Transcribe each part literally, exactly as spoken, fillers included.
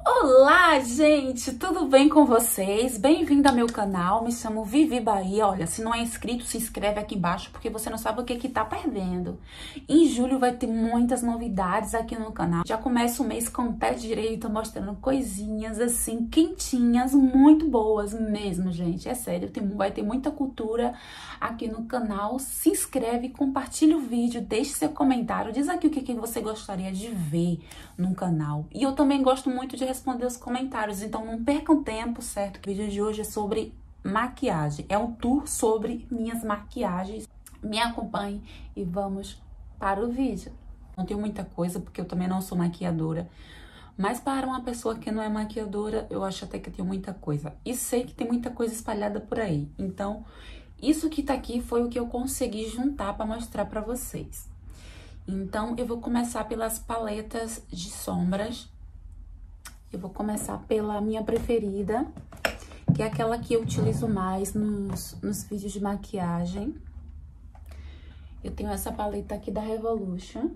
Olá, gente! Tudo bem com vocês? Bem-vindo ao meu canal, me chamo Vivi Bahia. Olha, se não é inscrito, se inscreve aqui embaixo, porque você não sabe o que que tá perdendo. Em julho vai ter muitas novidades aqui no canal. Já começa o mês com o pé direito, mostrando coisinhas assim, quentinhas, muito boas mesmo, gente. É sério, tem, vai ter muita cultura aqui no canal. Se inscreve, compartilha o vídeo, deixe seu comentário, diz aqui o que que você gostaria de ver no canal. E eu também gosto muito de responder os comentários, então não percam tempo, certo? O vídeo de hoje é sobre maquiagem, é um tour sobre minhas maquiagens. Me acompanhe e vamos para o vídeo. Não tenho muita coisa, porque eu também não sou maquiadora, mas para uma pessoa que não é maquiadora, eu acho até que eu tenho muita coisa. E sei que tem muita coisa espalhada por aí, então isso que tá aqui foi o que eu consegui juntar para mostrar para vocês. Então, eu vou começar pelas paletas de sombras. Eu vou começar pela minha preferida, que é aquela que eu utilizo mais nos, nos vídeos de maquiagem. Eu tenho essa paleta aqui da Revolution.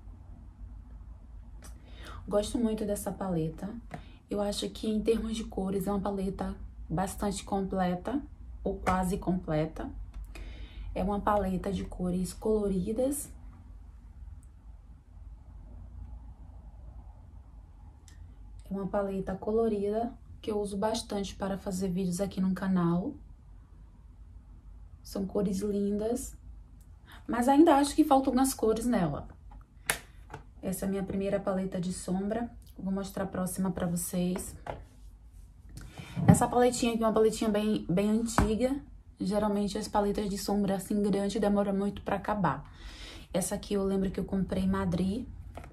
Gosto muito dessa paleta. Eu acho que, em termos de cores, é uma paleta bastante completa, ou quase completa. É uma paleta de cores coloridas. Uma paleta colorida que eu uso bastante para fazer vídeos aqui no canal. São cores lindas, mas ainda acho que faltam algumas cores nela. Essa é a minha primeira paleta de sombra. Vou mostrar a próxima para vocês. Essa paletinha aqui é uma paletinha bem, bem antiga. Geralmente as paletas de sombra assim grande demoram muito para acabar. Essa aqui eu lembro que eu comprei em Madrid.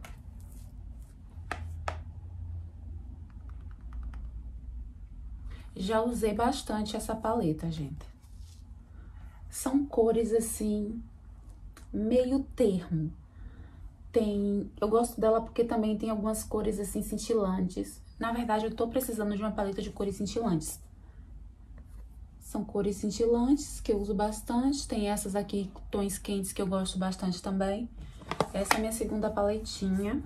Já usei bastante essa paleta, gente. São cores, assim, meio termo. Tem... Eu gosto dela porque também tem algumas cores, assim, cintilantes. Na verdade, eu tô precisando de uma paleta de cores cintilantes. São cores cintilantes que eu uso bastante. Tem essas aqui, tons quentes, que eu gosto bastante também. Essa é a minha segunda paletinha.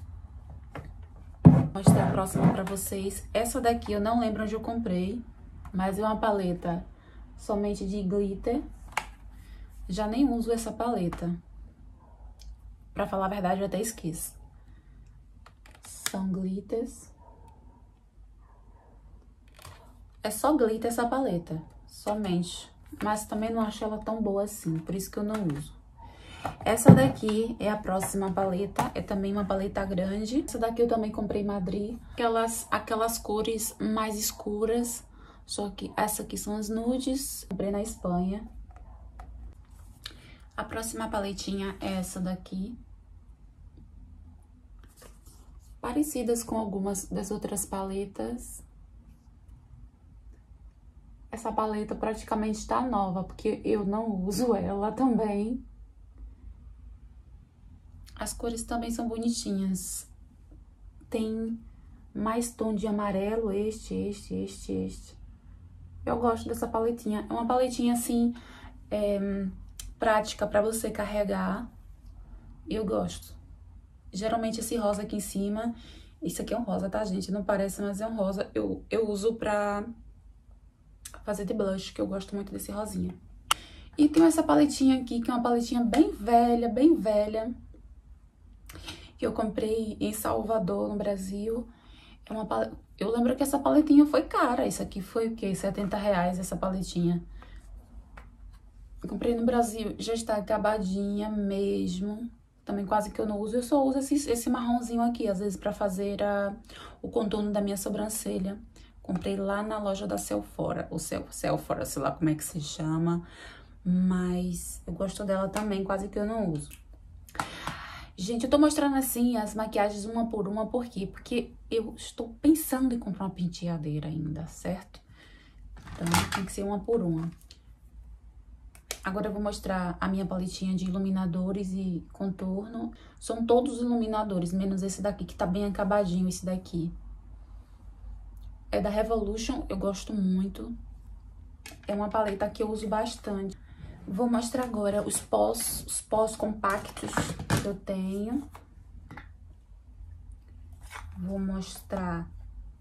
Vou mostrar a próxima pra vocês. Essa daqui eu não lembro onde eu comprei, mas é uma paleta somente de glitter. Já nem uso essa paleta. Pra falar a verdade, eu até esqueço. São glitters. É só glitter essa paleta, somente. Mas também não acho ela tão boa assim, por isso que eu não uso. Essa daqui é a próxima paleta, é também uma paleta grande. Essa daqui eu também comprei em Madrid. Aquelas, aquelas cores mais escuras, só que essa aqui são as nudes. Comprei na Espanha. A próxima paletinha é essa daqui. Parecidas com algumas das outras paletas. Essa paleta praticamente tá nova, porque eu não uso ela também. As cores também são bonitinhas. Tem mais tom de amarelo, este, este, este, este. Eu gosto dessa paletinha. É uma paletinha, assim, é, prática pra você carregar. Eu gosto. Geralmente esse rosa aqui em cima... Isso aqui é um rosa, tá, gente? Não parece, mas é um rosa. Eu, eu uso pra fazer de blush, que eu gosto muito desse rosinha. E tem essa paletinha aqui, que é uma paletinha bem velha, bem velha. Que eu comprei em Salvador, no Brasil. É uma pal... Eu lembro que essa paletinha foi cara. Isso aqui foi o quê? setenta reais essa paletinha. Eu comprei no Brasil. Já está acabadinha mesmo. Também quase que eu não uso. Eu só uso esse, esse marronzinho aqui, às vezes, pra fazer a... o contorno da minha sobrancelha. Comprei lá na loja da Sephora. Ou Sephora, sei lá como é que se chama. Mas eu gosto dela também, quase que eu não uso. Gente, eu tô mostrando assim as maquiagens uma por uma, por quê? Porque eu estou pensando em comprar uma penteadeira ainda, certo? Então, tem que ser uma por uma. Agora eu vou mostrar a minha paletinha de iluminadores e contorno. São todos iluminadores, menos esse daqui, que tá bem acabadinho, esse daqui. É da Revolution, eu gosto muito. É uma paleta que eu uso bastante. Vou mostrar agora os pós, os pós compactos que eu tenho. Vou mostrar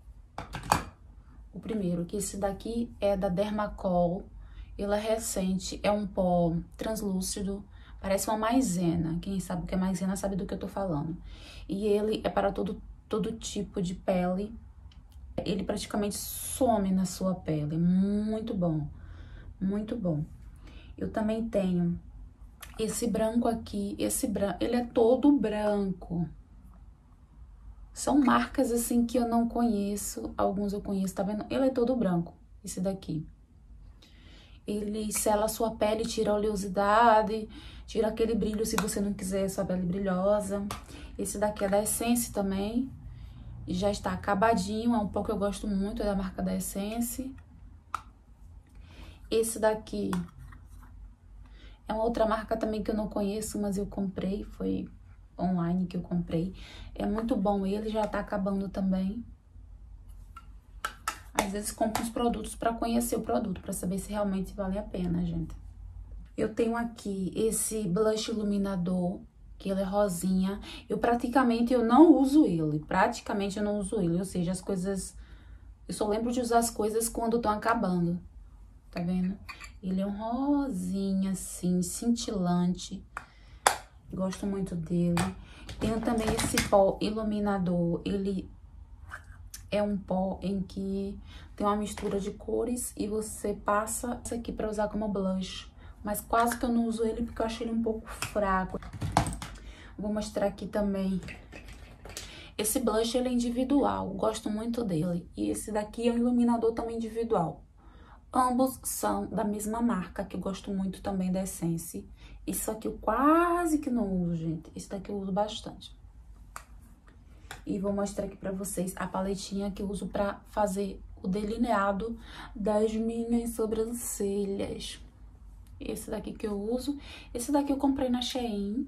o primeiro, que esse daqui é da Dermacol. Ele é recente, é um pó translúcido, parece uma maisena. Quem sabe o que é maisena sabe do que eu tô falando. E ele é para todo, todo tipo de pele. Ele praticamente some na sua pele. Muito bom, muito bom. Eu também tenho esse branco aqui, esse branco, ele é todo branco. São marcas assim que eu não conheço, alguns eu conheço, tá vendo? Ele é todo branco, esse daqui. Ele sela a sua pele, tira a oleosidade, tira aquele brilho se você não quiser sua pele brilhosa. Esse daqui é da Essence também, e já está acabadinho, é um pó que eu gosto muito, é da marca da Essence. Esse daqui é uma outra marca também que eu não conheço, mas eu comprei, foi online que eu comprei. É muito bom, ele já tá acabando também. Às vezes compro os produtos pra conhecer o produto, pra saber se realmente vale a pena, gente. Eu tenho aqui esse blush iluminador, que ele é rosinha. Eu praticamente eu não uso ele, praticamente eu não uso ele, ou seja, as coisas... Eu só lembro de usar as coisas quando estão acabando, tá vendo? Ele é um rosinha, assim, cintilante. Gosto muito dele. Tenho também esse pó iluminador. Ele é um pó em que tem uma mistura de cores e você passa isso aqui pra usar como blush. Mas quase que eu não uso ele porque eu acho ele um pouco fraco. Vou mostrar aqui também. Esse blush, ele é individual. Gosto muito dele. E esse daqui é um iluminador também individual. Ambos são da mesma marca, que eu gosto muito também da Essence. Isso aqui eu quase que não uso, gente. Esse daqui eu uso bastante. E vou mostrar aqui pra vocês a paletinha que eu uso pra fazer o delineado das minhas sobrancelhas. Esse daqui que eu uso. Esse daqui eu comprei na Shein.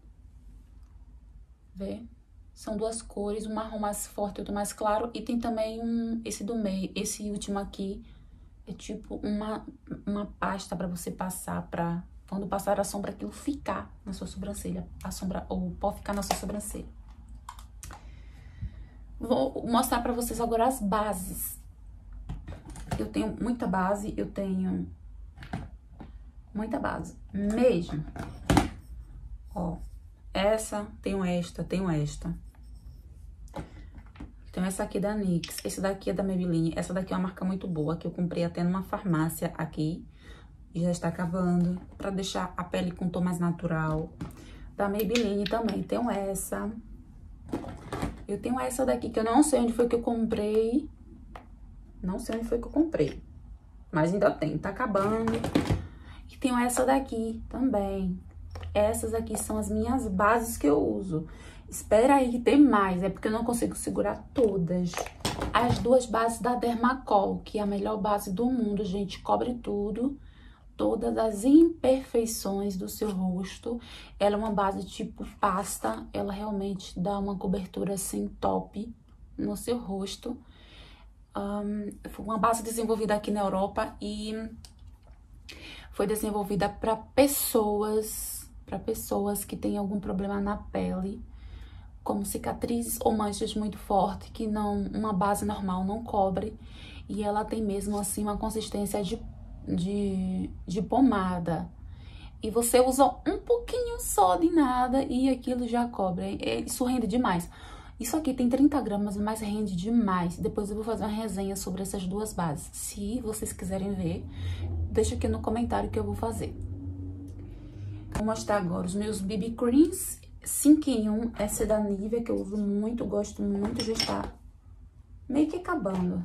Vê? São duas cores, um marrom mais forte e outro mais claro. E tem também um, esse do meio, esse último aqui. É tipo uma, uma pasta pra você passar pra... Quando passar a sombra, aquilo ficar na sua sobrancelha. A sombra, ou pode ficar na sua sobrancelha. Vou mostrar pra vocês agora as bases. Eu tenho muita base, eu tenho... Muita base, mesmo. Ó, essa, tenho esta, tenho esta. Tenho essa aqui da NYX, esse daqui é da Maybelline. Essa daqui é uma marca muito boa, que eu comprei até numa farmácia aqui. E já está acabando, pra deixar a pele com um tom mais natural. Da Maybelline também, tenho essa. Eu tenho essa daqui, que eu não sei onde foi que eu comprei. Não sei onde foi que eu comprei. Mas ainda tem, tá acabando. E tenho essa daqui também. Essas aqui são as minhas bases que eu uso. Espera aí que tem mais, é porque eu não consigo segurar todas. As duas bases da Dermacol, que é a melhor base do mundo, gente, cobre tudo. Todas as imperfeições do seu rosto. Ela é uma base tipo pasta, ela realmente dá uma cobertura assim top no seu rosto. Um, foi uma base desenvolvida aqui na Europa e foi desenvolvida para pessoas, para pessoas que têm algum problema na pele, como cicatrizes ou manchas muito fortes, que não, uma base normal não cobre. E ela tem mesmo assim uma consistência de, de, de pomada. E você usa um pouquinho só de nada e aquilo já cobre. Isso rende demais. Isso aqui tem trinta gramas, mas rende demais. Depois eu vou fazer uma resenha sobre essas duas bases. Se vocês quiserem ver, deixa aqui no comentário que eu vou fazer. Vou mostrar agora os meus B B Creams cinco em um. Essa é da Nivea, que eu uso muito, gosto muito, já está meio que acabando.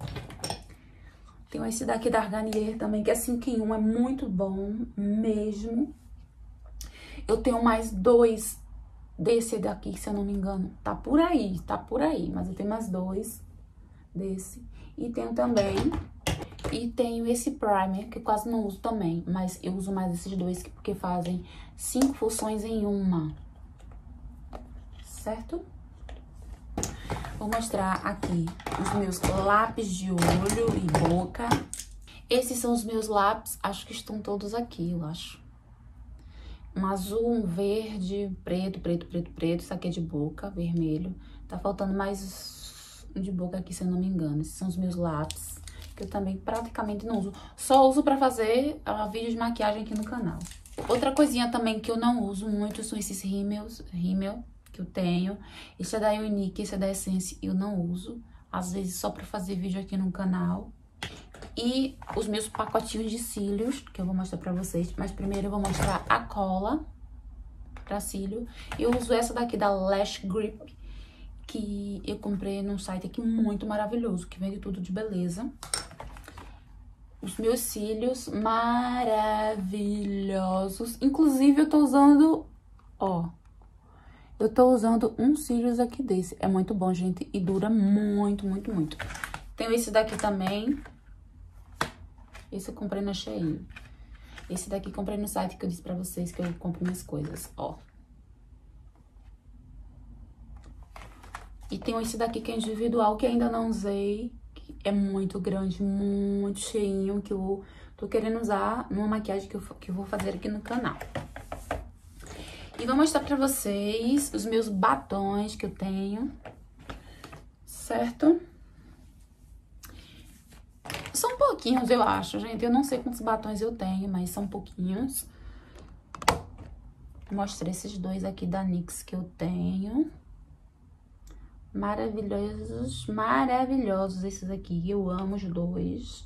Tem esse daqui da Garnier também, que é cinco em um, é muito bom mesmo. Eu tenho mais dois desse daqui, se eu não me engano. Tá por aí, tá por aí, mas eu tenho mais dois desse. E tenho também, e tenho esse primer, que eu quase não uso também, mas eu uso mais esses dois, porque fazem cinco funções em uma. Certo? Vou mostrar aqui os meus lápis de olho e boca. Esses são os meus lápis, acho que estão todos aqui, eu acho. Um azul, um verde, preto, preto, preto, preto. Isso aqui é de boca, vermelho. Tá faltando mais de boca aqui, se eu não me engano. Esses são os meus lápis, que eu também praticamente não uso. Só uso pra fazer uh, vídeos de maquiagem aqui no canal. Outra coisinha também que eu não uso muito são esses rímels, rímel que eu tenho. Esse é da Unique, esse é da Essence, eu não uso. Às vezes só pra fazer vídeo aqui no canal. E os meus pacotinhos de cílios, que eu vou mostrar pra vocês. Mas primeiro eu vou mostrar a cola pra cílio. Eu uso essa daqui da Lash Grip, que eu comprei num site aqui muito maravilhoso, que vende tudo de beleza. Os meus cílios maravilhosos. Inclusive, eu tô usando, ó, eu tô usando um cílios aqui desse. É muito bom, gente, e dura muito, muito, muito. Tenho esse daqui também. Esse eu comprei na Shein. Esse daqui eu comprei no site que eu disse pra vocês que eu compro minhas coisas, ó. E tem esse daqui que é individual, que ainda não usei. Que é muito grande, muito cheinho, que eu tô querendo usar numa maquiagem que eu, que eu vou fazer aqui no canal. E vou mostrar pra vocês os meus batons que eu tenho, certo? São pouquinhos, eu acho, gente. Eu não sei quantos batons eu tenho, mas são pouquinhos. Vou mostrar esses dois aqui da NYX que eu tenho. Maravilhosos, maravilhosos esses aqui. Eu amo os dois.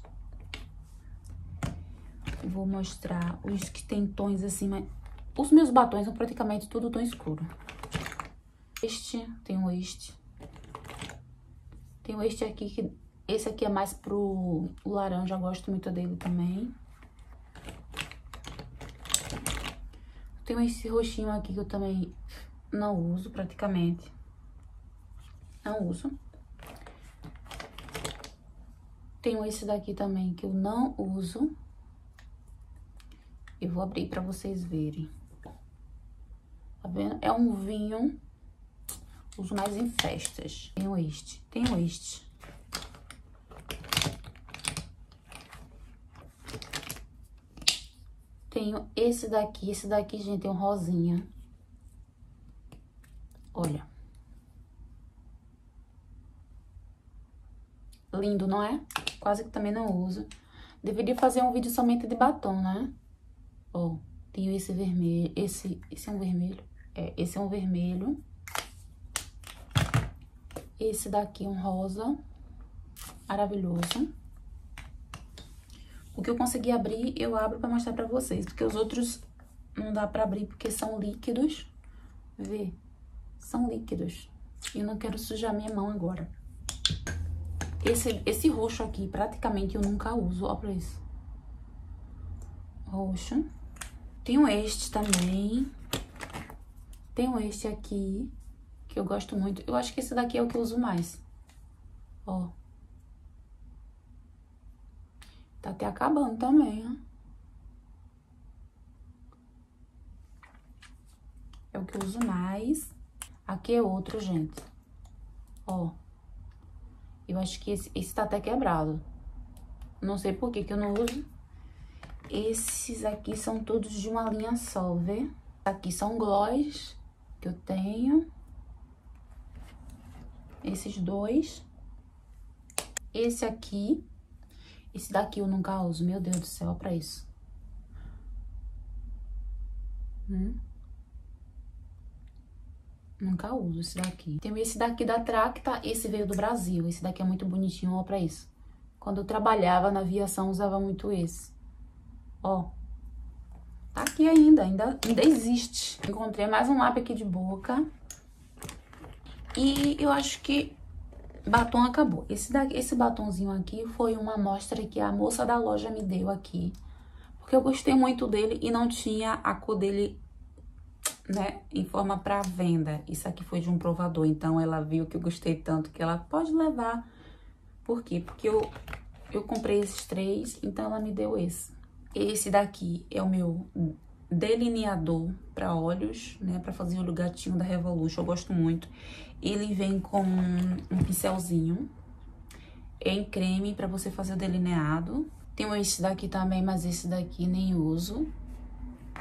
Vou mostrar os que tem tons assim, mas... Os meus batons são praticamente tudo tom escuro. Este, tem este. Tem este aqui, que esse aqui é mais pro laranja, eu gosto muito dele também. Tem esse roxinho aqui que eu também não uso praticamente. Não uso. Tenho esse daqui também que eu não uso. Eu vou abrir pra vocês verem. Tá vendo? É um vinho. Uso mais em festas. Tenho este. Tenho este. Tenho esse daqui. Esse daqui, gente, é um rosinha. Olha. Lindo, não é? Quase que também não uso. Deveria fazer um vídeo somente de batom, né? Ó, tenho esse vermelho. Esse, esse é um vermelho? É, esse é um vermelho. Esse daqui é um rosa. Maravilhoso. O que eu consegui abrir, eu abro pra mostrar pra vocês. Porque os outros não dá pra abrir porque são líquidos. Vê? São líquidos. E eu não quero sujar minha mão agora. Esse, esse roxo aqui, praticamente, eu nunca uso. Ó pra isso. Roxo. Tenho este também. Tenho este aqui, que eu gosto muito. Eu acho que esse daqui é o que eu uso mais. Ó. Tá até acabando também, ó. É o que eu uso mais. Aqui é outro, gente. Ó. Eu acho que esse, esse tá até quebrado. Não sei por que que eu não uso. Esses aqui são todos de uma linha só, vê? Aqui são gloss que eu tenho. Esses dois. Esse aqui. Esse daqui eu nunca uso. Meu Deus do céu, pra isso. Hum. Nunca uso esse daqui. Tem esse daqui da Tracta, esse veio do Brasil. Esse daqui é muito bonitinho, ó, pra isso. Quando eu trabalhava na aviação, usava muito esse. Ó. Tá aqui ainda, ainda, ainda existe. Encontrei mais um lápis aqui de boca. E eu acho que batom acabou. Esse, daqui, esse batonzinho aqui foi uma amostra que a moça da loja me deu aqui. Porque eu gostei muito dele e não tinha a cor dele, né, em forma pra venda. Isso aqui foi de um provador, então ela viu que eu gostei tanto que ela pode levar. Por quê? Porque eu, eu comprei esses três, então ela me deu esse. Esse daqui é o meu delineador pra olhos, né, pra fazer o olho gatinho da Revolution, eu gosto muito. Ele vem com um pincelzinho, é em creme pra você fazer o delineado. Tem esse daqui também, mas esse daqui nem uso.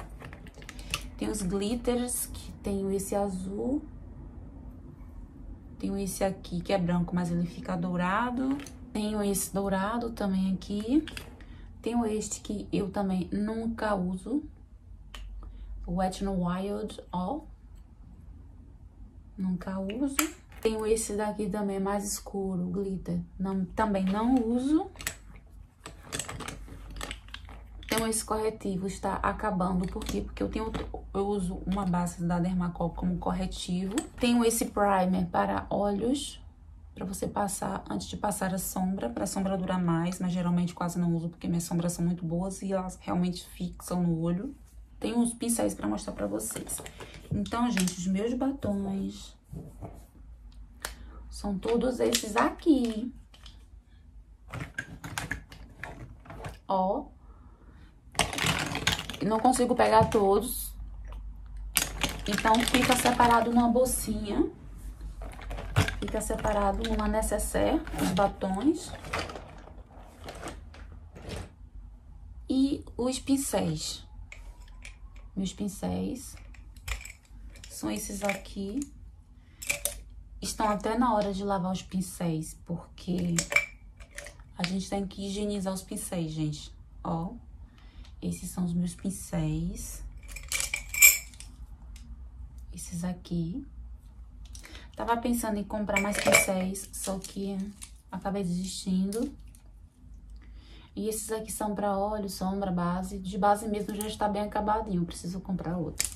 Tem os glitters, que tem esse azul. Tenho esse aqui que é branco, mas ele fica dourado. Tenho esse dourado também aqui. Tenho este que eu também nunca uso. O Wet n Wild, ó. Nunca uso. Tenho esse daqui também, mais escuro, glitter. Não, também não uso. Tenho esse corretivo, está acabando. Por quê? Porque eu tenho, eu uso uma base da Dermacol como corretivo. Tenho esse primer para olhos, para você passar antes de passar a sombra, para a sombra durar mais, mas geralmente quase não uso porque minhas sombras são muito boas e elas realmente fixam no olho. Tenho uns pincéis para mostrar para vocês. Então, gente, os meus batons são todos esses aqui. Ó. Não consigo pegar todos. Então, fica separado numa bolsinha. Fica separado numa nécessaire, os batons. E os pincéis. Meus pincéis são esses aqui. Estão até na hora de lavar os pincéis, porque a gente tem que higienizar os pincéis, gente. Ó, esses são os meus pincéis. Esses aqui. Tava pensando em comprar mais pincéis, só que acabei desistindo. E esses aqui são pra olho, sombra, base. De base mesmo já está bem acabadinho, preciso comprar outro.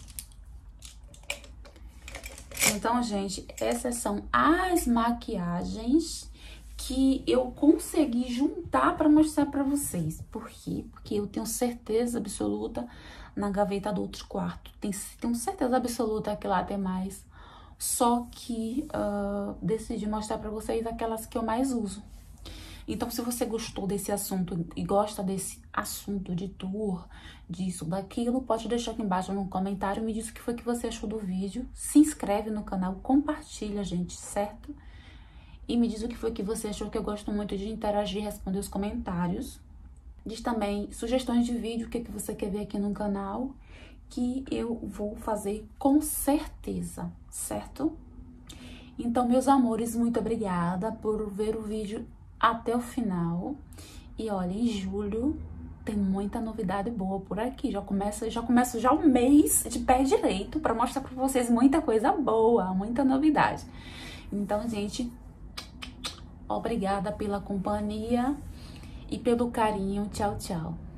Então, gente, essas são as maquiagens que eu consegui juntar pra mostrar pra vocês. Por quê? Porque eu tenho certeza absoluta na gaveta do outro quarto. Tenho, tenho certeza absoluta que lá tem mais. Só que uh, decidi mostrar pra vocês aquelas que eu mais uso. Então, se você gostou desse assunto e gosta desse assunto de tour, disso, daquilo, pode deixar aqui embaixo no comentário, me diz o que foi que você achou do vídeo. Se inscreve no canal, compartilha, gente, certo? E me diz o que foi que você achou, que eu gosto muito de interagir, responder os comentários. Diz também sugestões de vídeo, o que, que você quer ver aqui no canal, que eu vou fazer com certeza, certo? Então, meus amores, muito obrigada por ver o vídeo até o final. E olha, em julho tem muita novidade boa por aqui. Já começa, já começo já o mês de pé direito para mostrar para vocês muita coisa boa, muita novidade. Então, gente, obrigada pela companhia e pelo carinho. Tchau, tchau.